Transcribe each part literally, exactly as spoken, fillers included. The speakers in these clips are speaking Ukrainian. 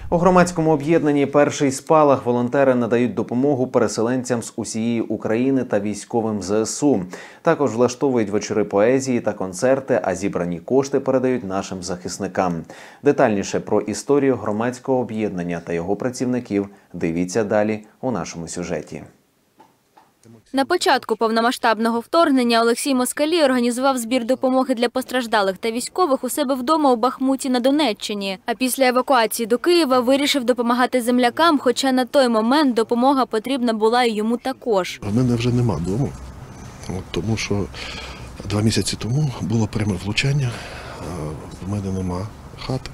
У громадському об'єднанні «Перший спалах» волонтери надають допомогу переселенцям з усієї України та військовим зе ес у. Також влаштовують вечори поезії та концерти, а зібрані кошти передають нашим захисникам. Детальніше про історію громадського об'єднання та його працівників дивіться далі у нашому сюжеті. На початку повномасштабного вторгнення Олексій Москалій організував збір допомоги для постраждалих та військових у себе вдома у Бахмуті на Донеччині. А після евакуації до Києва вирішив допомагати землякам, хоча на той момент допомога потрібна була і йому також. У мене вже нема дому, от, тому що два місяці тому було пряме влучання, в мене нема хати,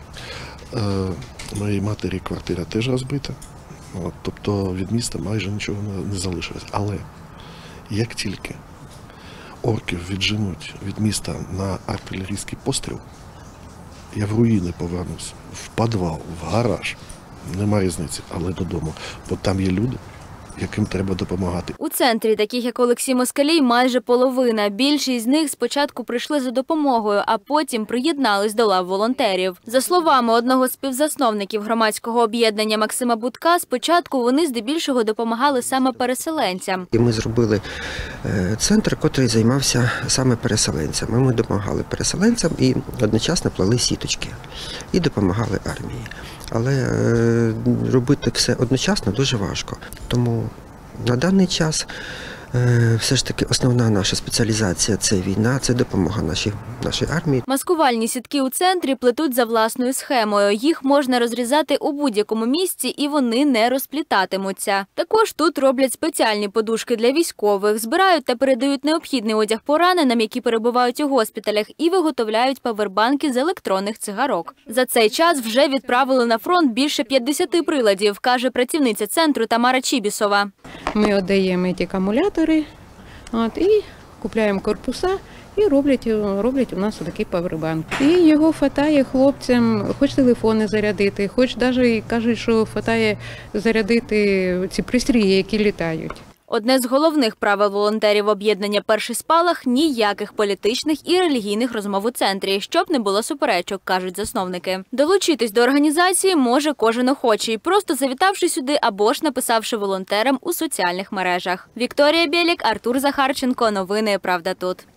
моєї матері квартира теж розбита, от, тобто від міста майже нічого не залишилось. Але як тільки орків відженуть від міста на артилерійський постріл, я в руїни повернусь, в підвал, в гараж, нема різниці, але додому, бо там є люди, яким треба допомагати. У центрі, таких як Олексій Москалій, майже половина. Більшість з них спочатку прийшли за допомогою, а потім приєднались до лав волонтерів. За словами одного з співзасновників громадського об'єднання Максима Будка, спочатку вони здебільшого допомагали саме переселенцям. І ми зробили центр, який займався саме переселенцями. Ми допомагали переселенцям і одночасно плели сіточки і допомагали армії. Але робити все одночасно дуже важко. Тому на даний час все ж таки основна наша спеціалізація – це війна, це допомога нашій, нашій армії. Маскувальні сітки у центрі плетуть за власною схемою. Їх можна розрізати у будь-якому місці і вони не розплітатимуться. Також тут роблять спеціальні подушки для військових, збирають та передають необхідний одяг пораненим, які перебувають у госпіталях, і виготовляють павербанки з електронних цигарок. За цей час вже відправили на фронт більше п'ятдесят приладів, каже працівниця центру Тамара Чібісова. Ми віддаємо ці акумулятори от, і купуємо корпуса і роблять, роблять у нас такий павербанк. І його хватає хлопцям, хоч телефони зарядити, хоч навіть кажуть, що хватає зарядити ці пристрої, які літають. Одне з головних правил волонтерів об'єднання «Перший спалах» – ніяких політичних і релігійних розмов у центрі, щоб не було суперечок, кажуть засновники. Долучитись до організації може кожен охочий, просто завітавши сюди або ж написавши волонтерам у соціальних мережах. Вікторія Бєлік, Артур Захарченко. Новини «Правда тут».